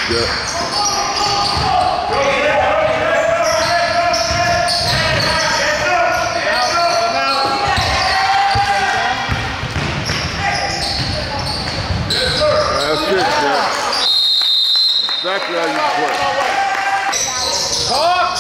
That's it, Jack. Exactly how you play. Talk!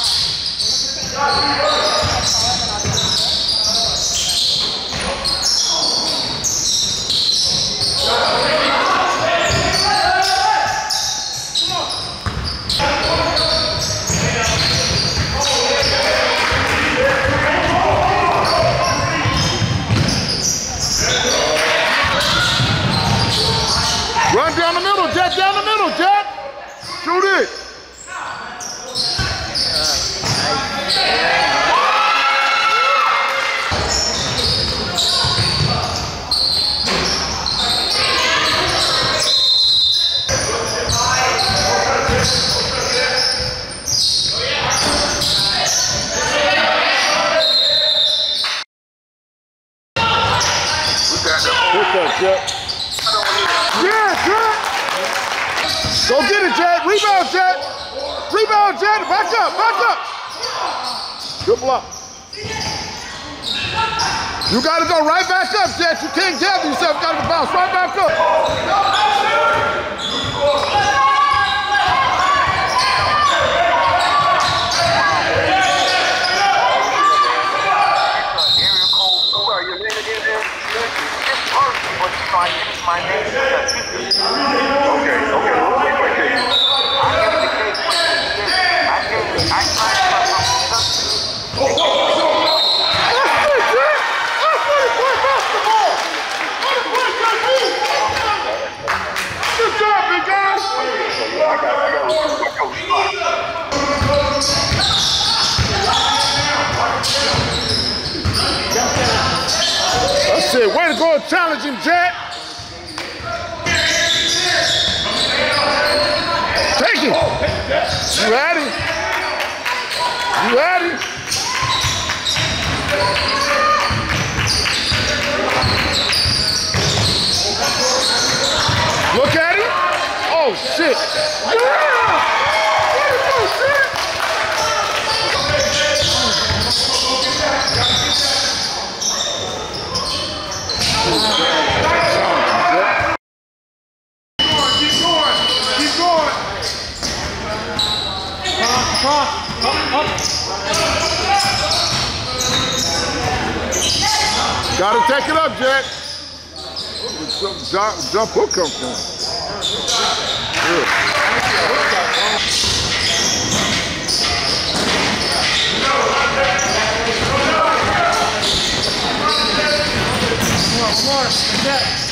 Run down the middle, Jack. Down the middle, Jack. Shoot it. Good that, Jack. Yeah, Jack. Go get it, Jack. Rebound, Jack. Rebound, Jack. Back up, back up. Good block. You got to go right back up, Jack. You can't gather yourself. You got to bounce right back up. My name is okay, Good job, big guy. That's it. Way to go and challenge him, Jack. Take it. You had him. You had him. Look at him. Oh, shit. Yeah. Way to go, shit. Gotta take it up, Jack. Jump hook come from. Good. Come on,